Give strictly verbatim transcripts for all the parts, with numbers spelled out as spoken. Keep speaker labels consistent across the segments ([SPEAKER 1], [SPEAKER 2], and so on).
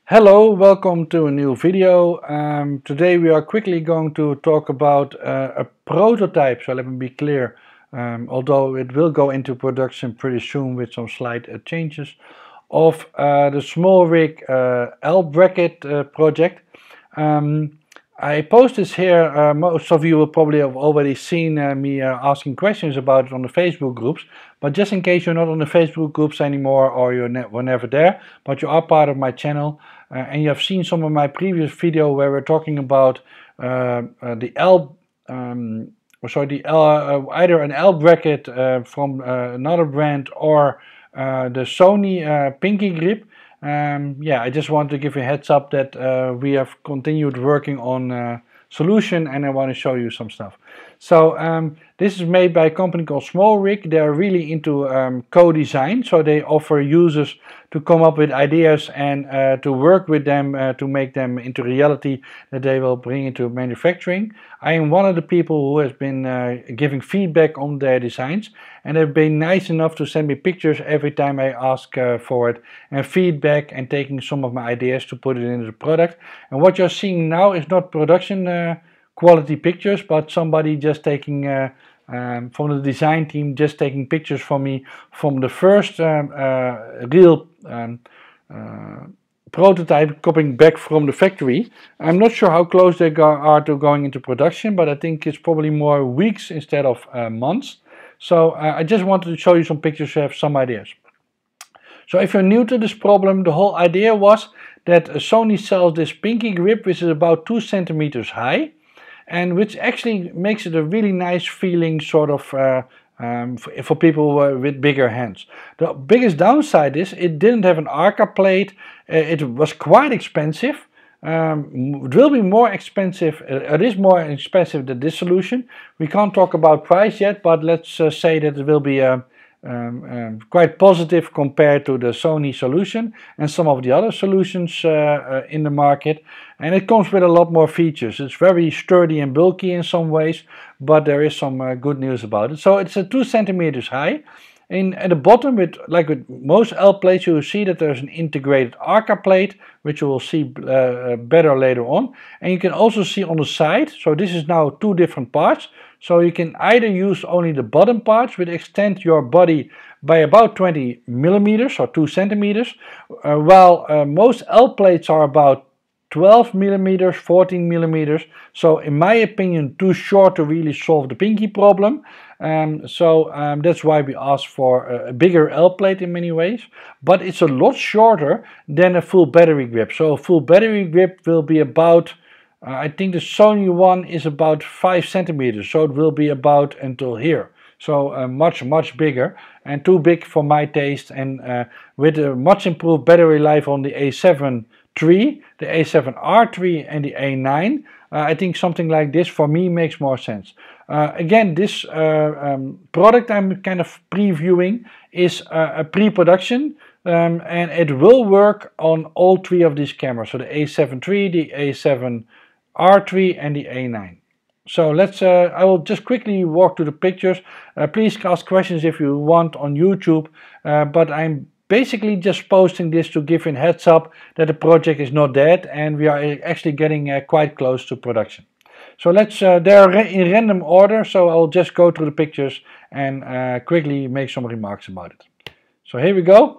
[SPEAKER 1] Hello, welcome to a new video. Um, today we are quickly going to talk about uh, a prototype, so let me be clear, um, although it will go into production pretty soon with some slight uh, changes, of uh, the SmallRig uh, L bracket uh, project. Um, I post this here, uh, most of you will probably have already seen uh, me uh, asking questions about it on the Facebook groups, but just in case you're not on the Facebook groups anymore or you ne were never there, but you are part of my channel, uh, and you have seen some of my previous video where we're talking about uh, uh, the L, um, sorry, the L, uh, either an L bracket uh, from uh, another brand or uh, the Sony uh, Pinky Grip. Um, yeah, I just want to give you a heads up that uh, we have continued working on a solution and I want to show you some stuff. So um, this is made by a company called SmallRig. They're really into um, co-design, so they offer users to come up with ideas and uh, to work with them uh, to make them into reality that they will bring into manufacturing. I am one of the people who has been uh, giving feedback on their designs, and they've been nice enough to send me pictures every time I ask uh, for it and feedback and taking some of my ideas to put it into the product. And what you're seeing now is not production uh, quality pictures, but somebody just taking uh, um, from the design team just taking pictures for me from the first um, uh, real um, uh, prototype coming back from the factory. I'm not sure how close they go are to going into production, but I think it's probably more weeks instead of uh, months. So uh, I just wanted to show you some pictures to have some ideas. So if you're new to this problem, the whole idea was that Sony sells this Pinky Grip, which is about two centimeters high, and which actually makes it a really nice feeling sort of uh, um, for, for people uh, with bigger hands. The biggest downside is it didn't have an Arca plate. Uh, it was quite expensive. Um, it will be more expensive, uh, it is more expensive than this solution. We can't talk about price yet, but let's uh, say that it will be uh, um, um, quite positive compared to the Sony solution and some of the other solutions uh, uh, in the market. And it comes with a lot more features. It's very sturdy and bulky in some ways, but there is some uh, good news about it. So it's a two centimeters high. In, at the bottom, with like with most L plates, you will see that there's an integrated Arca plate, which you will see uh, better later on. And you can also see on the side, so this is now two different parts. So you can either use only the bottom parts, which extend your body by about twenty millimeters or two centimeters, uh, while uh, most L plates are about twelve millimeters, fourteen millimeters. So in my opinion, too short to really solve the pinky problem. Um, so um, that's why we asked for a, a bigger L plate in many ways. But it's a lot shorter than a full battery grip. So a full battery grip will be about, uh, I think the Sony one is about five centimeters. So it will be about until here. So uh, much, much bigger and too big for my taste. And uh, with a much improved battery life on the A seven three, the A seven R three and the A nine, uh, I think something like this for me makes more sense. Uh, again, this uh, um, product I'm kind of previewing is uh, a pre-production, um, and it will work on all three of these cameras. So the A seven three, the A seven R three and the A nine. So let's, uh, I will just quickly walk through the pictures. Uh, please ask questions if you want on YouTube, uh, but I'm basically just posting this to give you a heads up that the project is not dead and we are actually getting uh, quite close to production. So let's, uh, they're in random order, so I'll just go through the pictures and uh, quickly make some remarks about it. So here we go.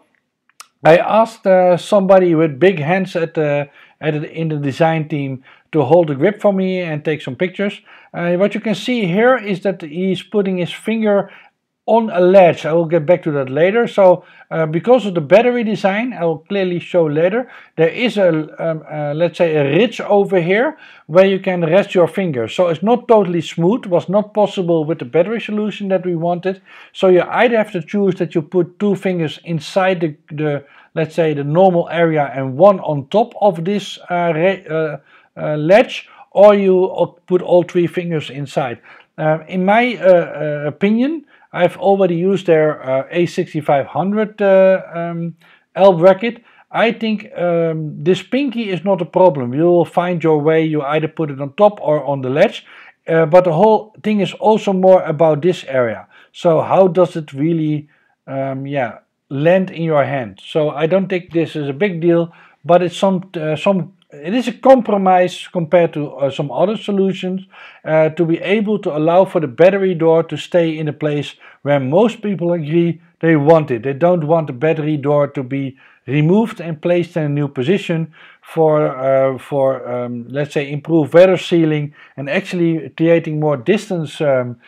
[SPEAKER 1] I asked uh, somebody with big hands at the, at the, in the design team to hold the grip for me and take some pictures. Uh, what you can see here is that he's putting his finger on a ledge. I will get back to that later. So uh, because of the battery design, I will clearly show later, there is a, um, uh, let's say a ridge over here where you can rest your fingers. So it's not totally smooth, it was not possible with the battery solution that we wanted. So you either have to choose that you put two fingers inside the, the let's say the normal area and one on top of this uh, uh, uh, ledge, or you put all three fingers inside. Uh, in my uh, uh, opinion, I've already used their uh, A sixty-five hundred uh, um, L bracket. I think um, this pinky is not a problem. You will find your way, you either put it on top or on the ledge. Uh, but the whole thing is also more about this area. So how does it really um, yeah, land in your hand? So I don't think this is a big deal, but it's some uh, some it is a compromise compared to uh, some other solutions uh, to be able to allow for the battery door to stay in a place where most people agree they want it. They don't want the battery door to be removed and placed in a new position for, uh, for um, let's say, improved weather sealing and actually creating more distance um,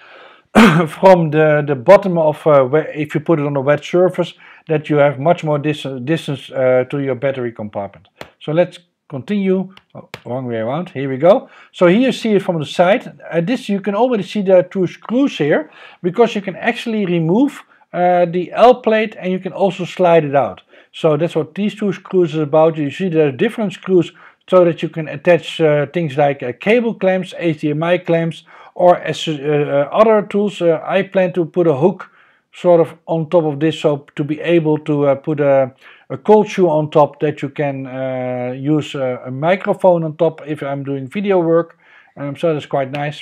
[SPEAKER 1] from the, the bottom of, uh, where, if you put it on a wet surface, that you have much more dis distance uh, to your battery compartment. So let's continue. Oh, wrong way around. Here we go. So here you see it from the side. Uh, this you can already see there are two screws here, because you can actually remove uh, the L plate and you can also slide it out. So that's what these two screws is about. You see there are different screws so that you can attach uh, things like uh, cable clamps, H D M I clamps, or as uh, uh, other tools. uh, I plan to put a hook sort of on top of this, so to be able to uh, put a, a cold shoe on top, that you can uh, use a, a microphone on top if I'm doing video work. Um, so that's quite nice.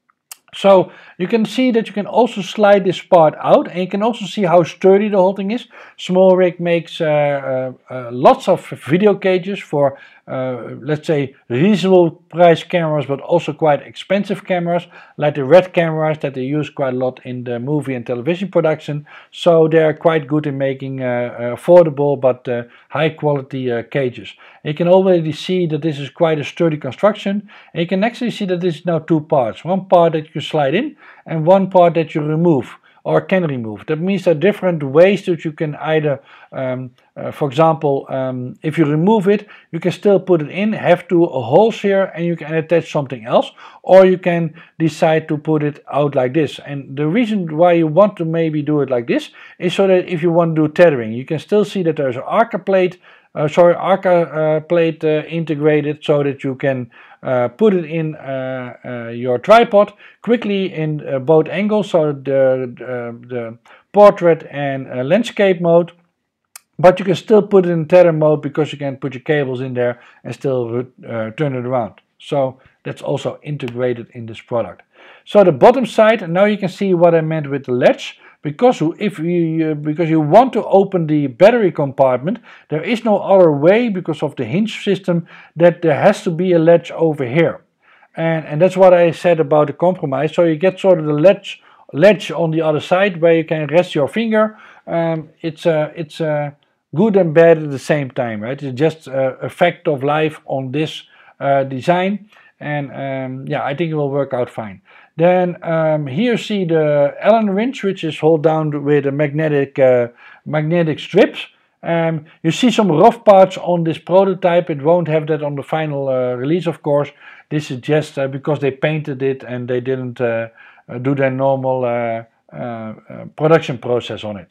[SPEAKER 1] So you can see that you can also slide this part out, and you can also see how sturdy the whole thing is. SmallRig makes uh, uh, uh, lots of video cages for uh, let's say reasonable price cameras, but also quite expensive cameras, like the Red cameras that they use quite a lot in the movie and television production. So they are quite good in making uh, uh, affordable but uh, high quality uh, cages. You can already see that this is quite a sturdy construction, and you can actually see that this is now two parts. One part that you slide in and one part that you remove or can remove. That means there are different ways that you can either, um, uh, for example, um, if you remove it, you can still put it in, have two holes here, and you can attach something else, or you can decide to put it out like this. And the reason why you want to maybe do it like this is so that if you want to do tethering, you can still see that there's an Arca plate, uh, sorry, Arca uh, plate uh, integrated, so that you can Uh, put it in uh, uh, your tripod quickly in uh, both angles, so the, the, the portrait and uh, landscape mode, but you can still put it in tether mode, because you can put your cables in there and still uh, turn it around. So that's also integrated in this product. So the bottom side, now you can see what I meant with the latch. Because if you uh, because you want to open the battery compartment, there is no other way, because of the hinge system, that there has to be a latch over here, and and that's what I said about the compromise. So you get sort of the latch latch on the other side where you can rest your finger. Um, it's a uh, it's a uh, good and bad at the same time, right? It's just uh, a fact of life on this uh, design, and um, yeah, I think it will work out fine. Then um, here you see the Allen wrench, which is held down with a magnetic uh, magnetic strips. Um, you see some rough parts on this prototype. It won't have that on the final uh, release, of course. This is just uh, because they painted it and they didn't uh, uh, do their normal uh, uh, uh, production process on it.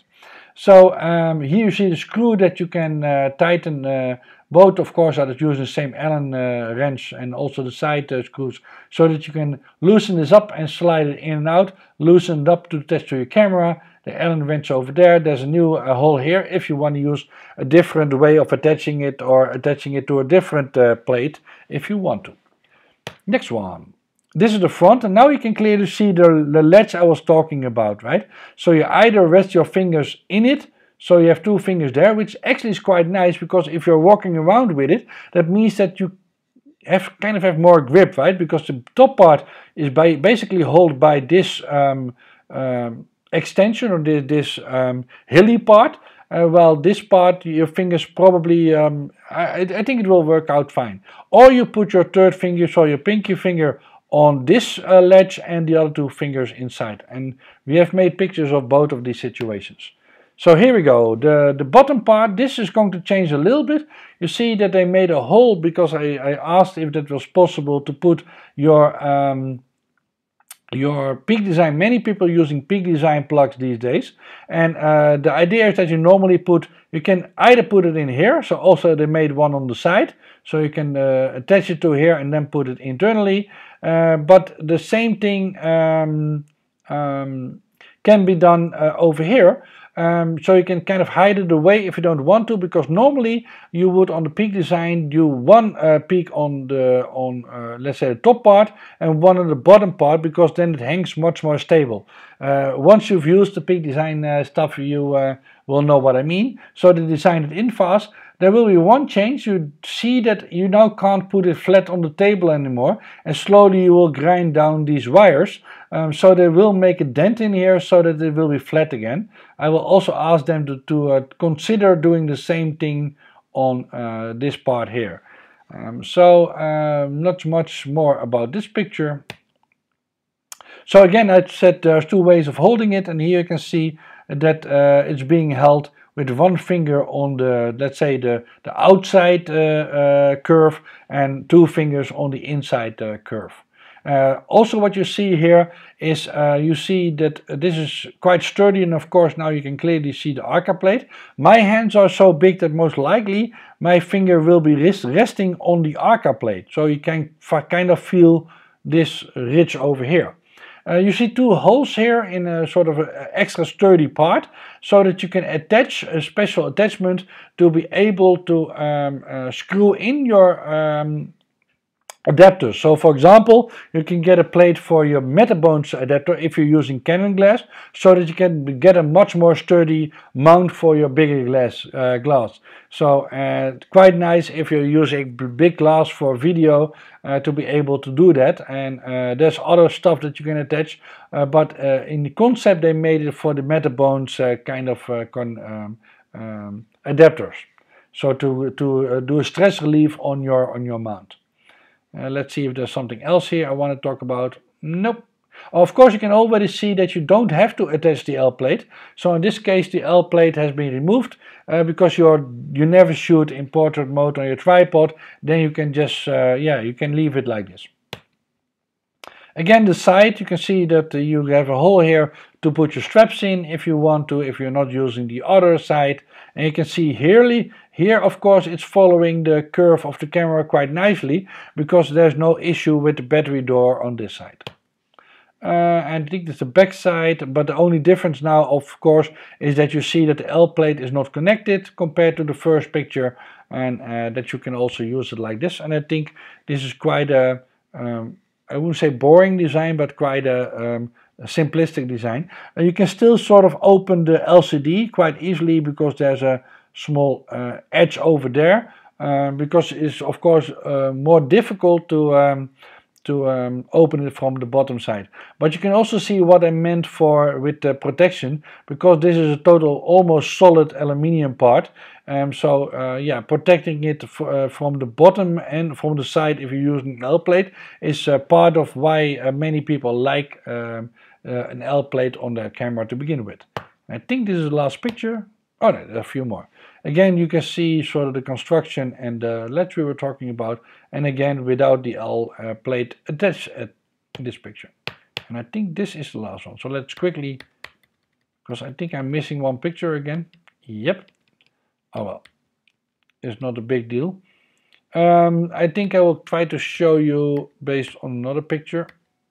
[SPEAKER 1] So um, here you see the screw that you can uh, tighten. Uh, both, of course, are using the same Allen uh, wrench, and also the side uh, screws, so that you can loosen this up and slide it in and out. Loosen it up to attach to your camera. The Allen wrench over there. There's a new uh, hole here if you want to use a different way of attaching it, or attaching it to a different uh, plate if you want to. Next one. This is the front, and now you can clearly see the, the latch I was talking about, right? So you either rest your fingers in it, so you have two fingers there, which actually is quite nice, because if you're walking around with it, that means that you have kind of have more grip, right? Because the top part is by basically held by this um, um, extension, or this, this um, hilly part. Uh, well, this part, your fingers probably, um, I, I think it will work out fine. Or you put your third finger, so your pinky finger, on this uh, ledge, and the other two fingers inside. And we have made pictures of both of these situations. So here we go. The, the bottom part, this is going to change a little bit. You see that they made a hole, because I, I asked if that was possible to put your um, your Peak Design. Many people are using Peak Design plugs these days, and uh, the idea is that you normally put, you can either put it in here, so also they made one on the side, so you can uh, attach it to here and then put it internally, uh, but the same thing um, um, can be done uh, over here. Um, so you can kind of hide it away if you don't want to, because normally you would on the Peak Design do one uh, peak on the on uh, let's say the top part and one on the bottom part, because then it hangs much more stable. Uh, once you've used the Peak Design uh, stuff, you uh, will know what I mean. So they designed it in fast. there will be one change. You see that you now can't put it flat on the table anymore, and slowly you will grind down these wires. Um, so they will make a dent in here so that it will be flat again. I will also ask them to, to uh, consider doing the same thing on uh, this part here. Um, so uh, not much more about this picture. So again, I said there's two ways of holding it, and here you can see that uh, it's being held with one finger on the, let's say, the, the outside uh, uh, curve, and two fingers on the inside uh, curve. Uh, also what you see here is uh, you see that this is quite sturdy, and of course now you can clearly see the Arca plate. My hands are so big that most likely my finger will be rest resting on the Arca plate, so you can kind of feel this ridge over here. Uh, you see two holes here in a sort of a extra sturdy part, so that you can attach a special attachment to be able to um, uh, screw in your um, adapters. So for example, you can get a plate for your Metabones adapter if you're using Canon glass, so that you can get a much more sturdy mount for your bigger glass. Uh, glass. So uh, quite nice if you're using big glass for video uh, to be able to do that. And uh, there's other stuff that you can attach, uh, but uh, in the concept they made it for the Metabones uh, kind of uh, con, um, um, adapters. So to to uh, do a stress relief on your on your mount. Uh, let's see if there's something else here I want to talk about. Nope. Of course, you can already see that you don't have to attach the L plate. So in this case, the L plate has been removed uh, because you're you never shoot in portrait mode on your tripod. Then you can just uh, yeah, you can leave it like this. Again, the side, you can see that uh, you have a hole here to put your straps in if you want to, if you're not using the other side. And you can see here, here of course it's following the curve of the camera quite nicely, because there's no issue with the battery door on this side. Uh, and I think that's the back side, but the only difference now of course is that you see that the L plate is not connected compared to the first picture, and uh, that you can also use it like this. And I think this is quite a, um, I wouldn't say boring design, but quite a, um, a simplistic design. Uh, you can still sort of open the L C D quite easily because there's a small uh, edge over there, uh, because it's of course uh, more difficult to um, to um, open it from the bottom side. But you can also see what I meant for with the protection, because this is a total almost solid aluminium part. Um, so uh, yeah, protecting it uh, from the bottom and from the side if you're using an L plate is uh, part of why uh, many people like um, uh, an L plate on their camera to begin with. I think this is the last picture. Oh no, there are a few more. Again, you can see sort of the construction and the ledge we were talking about, and again without the L uh, plate attached at this picture. And I think this is the last one. So let's quickly, because I think I'm missing one picture again. Yep. Oh well, it's not a big deal. Um, I think I will try to show you based on another picture.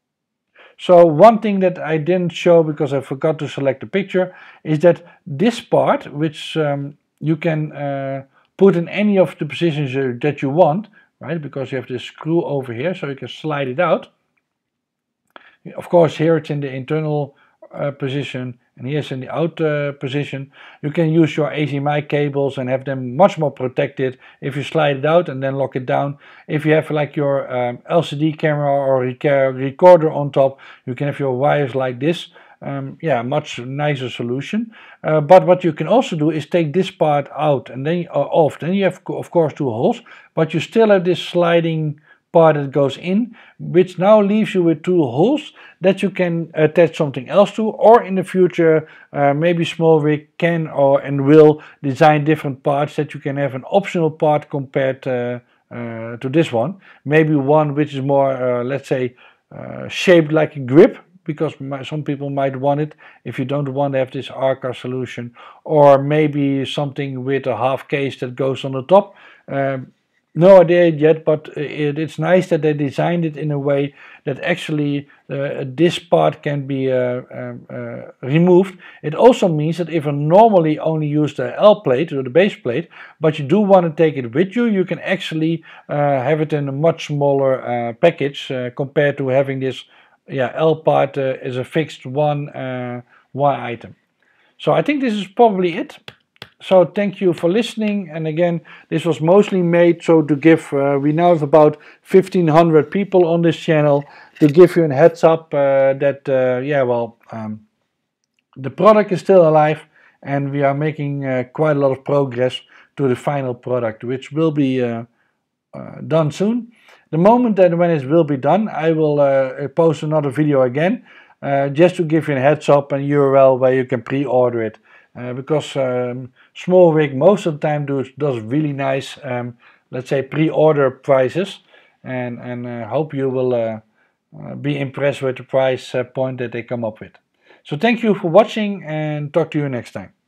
[SPEAKER 1] So one thing that I didn't show because I forgot to select the picture is that this part, which um, you can uh, put in any of the positions uh, that you want, right? Because you have this screw over here, so you can slide it out. Of course, here it's in the internal uh, position, and here's in the out uh, position. You can use your H D M I cables and have them much more protected if you slide it out and then lock it down. If you have like your um, L C D camera or rec recorder on top, you can have your wires like this. Um, yeah, much nicer solution. Uh, but what you can also do is take this part out and then uh, off. Then you have of course two holes, but you still have this sliding part that goes in, which now leaves you with two holes that you can attach something else to, or in the future uh, maybe Smallrig can or and will design different parts that you can have an optional part compared uh, uh, to this one. Maybe one which is more uh, let's say uh, shaped like a grip, because some people might want it if you don't want to have this Arca solution, or maybe something with a half case that goes on the top. Um, No idea yet, but it, it's nice that they designed it in a way that actually uh, this part can be uh, um, uh, removed. It also means that if you normally only use the L plate or the base plate, but you do want to take it with you, you can actually uh, have it in a much smaller uh, package uh, compared to having this yeah, L part uh, as a fixed one, uh, one item. So I think this is probably it. So thank you for listening, and again, this was mostly made so to give, uh, we now have about fifteen hundred people on this channel, to give you a heads up uh, that, uh, yeah, well, um, the product is still alive, and we are making uh, quite a lot of progress to the final product, which will be uh, uh, done soon. The moment that when it will be done, I will uh, post another video again, uh, just to give you a heads up and U R L where you can pre-order it. Uh, because um, Smallwig most of the time does, does really nice, um, let's say, pre-order prices, and, and uh, hope you will uh, uh, be impressed with the price uh, point that they come up with. So thank you for watching, and talk to you next time.